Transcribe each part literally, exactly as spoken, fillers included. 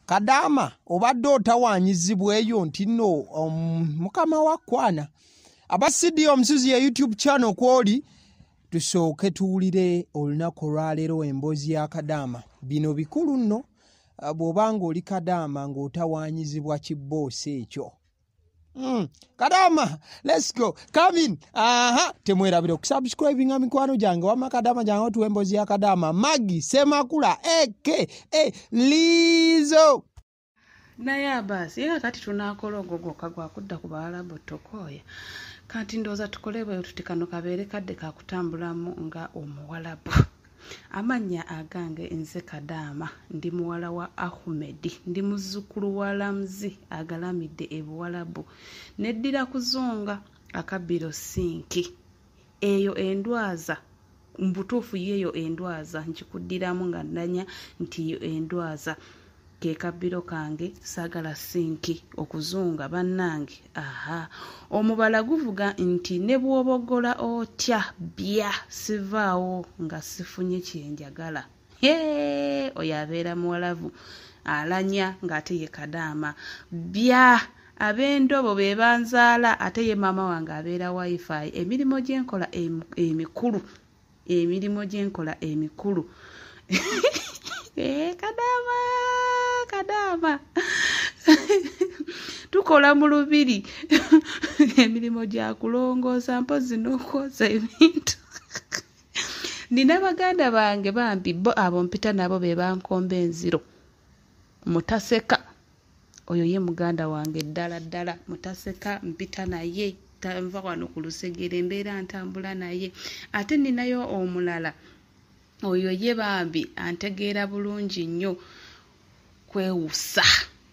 Kadama obadde otawanyizibweyo nti nno um, mukama wa kwana abasidi omusuzi ya YouTube channel kwoli tusooke tuwulire olunaku olwaleero emboozi ya Kadama. Bino bikulu nno bw'obanga oli Kadama ng'otawanyizibwa kiboose ekyo. Mm. Kadama, let's go. Come in. Aha, temwerabira okusubscribe nga mikwano gyange wama Kadama gyange otuwa emboozi ya Kadama. Magi Semakula eke e Lizo. Naye basi era kati tunakola ogogo kagwa kudda ku Baarabu tokoya. Kanti ndoza tukolebwe tutikano kabeere kadde kakutambulamu nga omuwalabu. Amanya agange nze Kadama ndi muwala wa Ahmed ndi muzzukulu wa Lamzi agalamidde ebuwalabu neddira kuzonga akabiro sinki eyo endwaza mbutuufu yeyo endwaza nkikuddiramu nga ndanya nti yo endwaza ke kabiro kange sagala sinki okuzunga bannange. Aha, omubala guvuga nti ne bwobogola otya bya sivaawo nga sifunye kyenjagala. He, oyo abeera muwalavu alanya ng'ate ye Kadama bya ab'endobo be banzaala ate ye maama wange abeera wifi. Emirimu gyenkola emikulu emirimu gyenkola emikulu eh Kadama Kadama tukola mu lubiri emirimu gya kulongoosa mpozi n'okwoza ebintu. Nina baganda bange bambi bo abo mpita nabo be bankomba enziro. Mutaseka oyo ye muganda wange ddala ddala Mutaseka mpita naye tanva wano ku Lusegere mbeera ntambula naye. Ate ninayo omulala oyo ye bambi antegeera bulungi nnyo kwewusa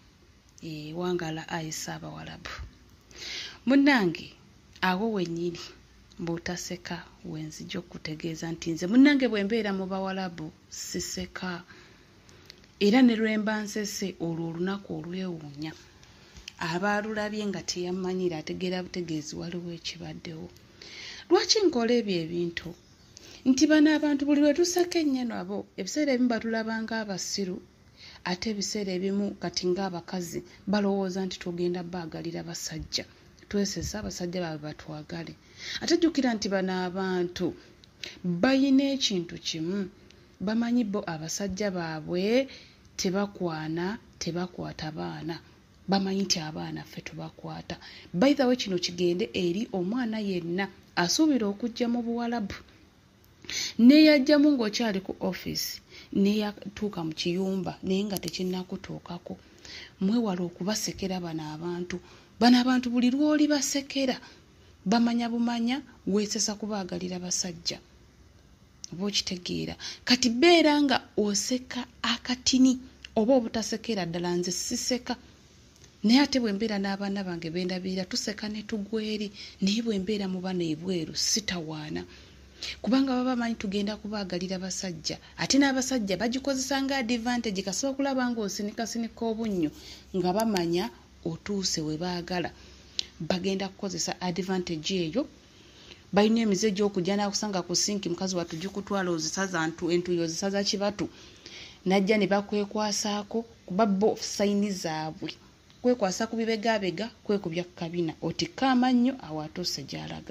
e wangala ayisa abawalabu. Munnange awo wennyini Mutaseka wenzijja okutegeeza nti nze munnange bwe mbeera mu bawalabu siseka era ne lwemba nsese olwo olunaku olwewuunya abaalulabye nga teyamanyira ategeera butegeezi waliwo ekibaddewo. Lwaki nkola ebyo ebintu? Nti bano abantu buli lwe tuseka ennyo nabo ebiseera ebimu batulabanga abasiru ate ebiseera ebimu kati ng'abakazi balowooza nti tugenda baagalira basajja twesesa abasajja baabwe batwagale. Ate jjukira nti bano abantu bayina ekintu kimu bamanyi bo abasajja baabwe tebakwana tebakwata baana bamanyi nti abaana ffe tubakwata. By the way kino kigende eri omwana yenna asuubira okujja mu buwalabu neyajjamu ng'okyali ku office neyatuuka mu kiyumba naye nga tekinnakutuukako. Mwewala okubasekera bano abantu. Bano abantu buli lw'oli basekera bamanya bumanya weesesa kubaagalira basajja. Oba okitegeera kati beera nga oseka akatini oba obutasekera ddala nze siseka. Naye ate bwe mbeera n'abaana bange bendabirira tuseka ne tugweri naye bwe mbeera mu bano ebweru sitawaana. Kubanga baba manyi tugenda kubaagalira basajja ate n'abasajja bagikozesa nga advantage kasobola kulaba ng'osinikasinika obunnyo nga bamanya otuuse we baagala bagenda kukozesa advantage eyo. Balina emize gy'okujja n'akusanga ku sinki mukazi wattu gikutwala ozisaza ntu entuyo ozisaza kibatu najja ne bakwekwasaako kuba bo sayini zaabwe kwekwasa ku bibegaabega kwekubya ku kabina otikka amannyo awo atuuse gy'alaga.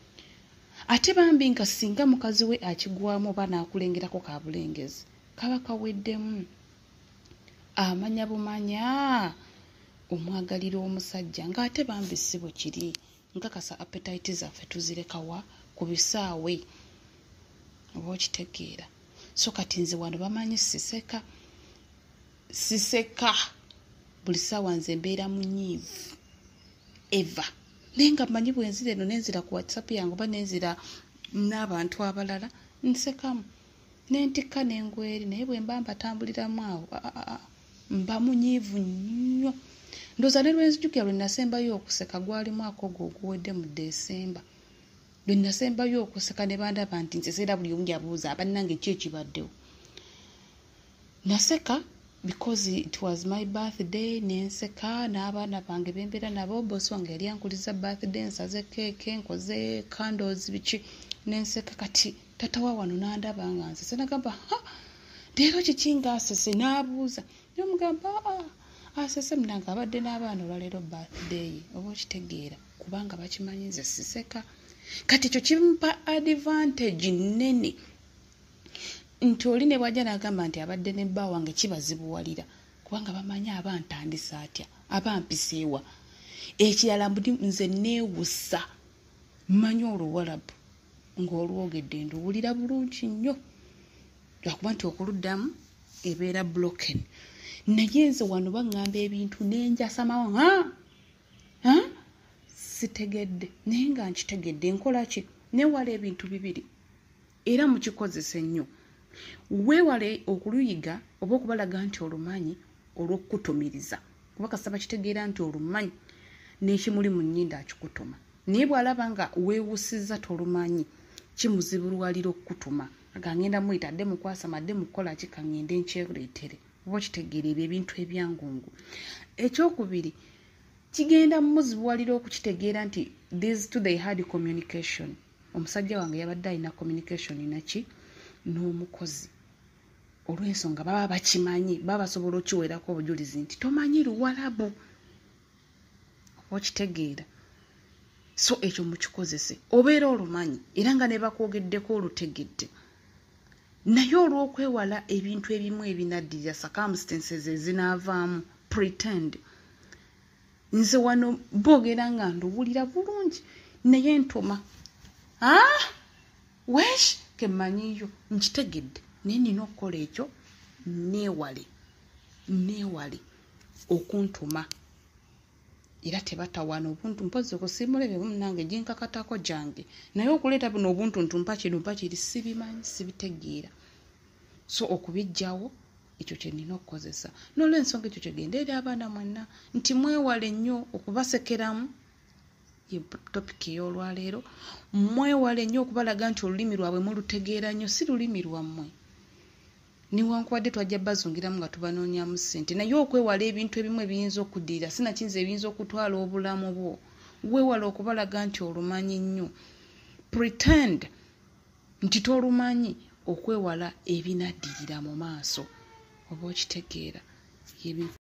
Ate bambi nga singa mukazi we akigwamu oba n'akulengerako ka bulengezi kaba kaweddemu. Amanya bumanya omwagalira omusajja ng'ate bambi si bwe kiri nkakasa appetite zaffe tuzirekawa ku bisaawe oba okitegeera. So kati nze wano bamanyi siseka siseka buli ssaawa nze mbeera munyiivu eva naye nga mmanyi bwe nzira eno nenzira ku WhatsApp yange oba nenzira n'abantu abalala nsekamu nentikka n'engweri naye bwe mba mbatambuliramu awo mba munyiivu nnyo. Ndooza ne lwenzijukira lwe nasembayo okuseka gwali mwaka ogwo oguwedde mu Desemba. Lwe nasembayo okuseka ne bandaba nti nze seera buli omu yabuuza bannange ki ekibaddewo. Naseka because it was my birthday nenseka n'abaana bange bembeera nabo bosi wange yali ankuliza birthday nsaze keeke nkoze candles biki nenseka. Kati tata wa wano n'andaba nga nsese nagamba ha leero kiki ngaasese n'abuuza Nomugamba ah asese mnanga abadde n'abaana olwaleero birthday oba okitegeera kubanga bakimanyi nze siseka. Kati ekyo kimpa advantage nnene nti oli ne bwajja n'agamba nti abadde ne bba wange kibazibuwalira kubanga bamanyi abantandisa atya abampiseewa. Ekirala nze neewussa mmanyi Oluwarabu ng'olwogedde nduwulira bulungi nnyo lwakuba nti okuluddamu ebeera broken. Naye nze wano baŋŋamba ebintu nenjasamawo ha ha sitegedde naye nga nkitegedde nkola ki neewala ebintu bibiri era mukikozesa ennyo. Weewale okuluyiga oba okubalaga nti olumanyi olw'okukutumiriza kuba kasaba kitegeera nti olumanyi n'ekimuli mu nnyindo akikutuma. Naye bw'alaba nga weewusizza tolumanyi kimuzibulwalira okukutuma agangenda muyita adde mukwasa madde mukola ki kaŋŋende nkyereetere oba okitegeera ebyo ebintu ebyangungu. Ekyokubiri kigenda mumuzibuwalira okukitegeera nti these two they had communication. Omusajja wange yabadde alina communication naki n'omukozi olw'ensonga baba bakimanyi baba basobola okiweerako obujulizi nti tomanyi Luwarabu oba okitegeera. So ekyo mukikozese obeera olumanyi era nga ne bakwogeddeko olutegedde. Naye olw'okwewala ebintu ebimu ebinaddirira circumstances ezinaavaamu pretend. Nze wano boogera nga nduwulira bulungi naye ntoma ah wesh kemanyiyo nkitegedde naye nina okukola ekyo neewale neewale okuntuma era tebatawano obuntu mpozi okusimulebe munange jinkakatako jange naye okuleeta buno obuntu ntumpa kino mpa kiri sibimanyi sibitegeera. So okubijjawo ekyo kye nina okukozesa. N'olw'ensonga ekyo kyegenda eri abaana mwenna nti mwewale nnyo okubasekeramu ye topic ey'olwaleero. Mwewale nnyo okubalaga nti olulimi lwabwe mulutegeera nnyo si lulimi lwammwe. Newankubadde twajja bazungiramu nga tubanoonyamu ssente naye okwewala ebintu ebimu ebiyinza okuddirira sinakinze ebiyinza okutwala obulamu bwo. Weewala okubalaga nti olumanyi nnyo. Pretend nti tolumanyi okwewala ebinaddirira mu maaso oba okitegeera.